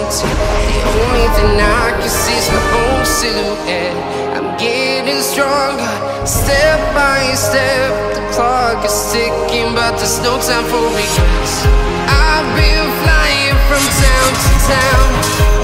empty. The only thing I can see is my own silhouette. I'm getting stronger, step by step. The clock is ticking, but there's no time for regrets. I've been flying from town to town,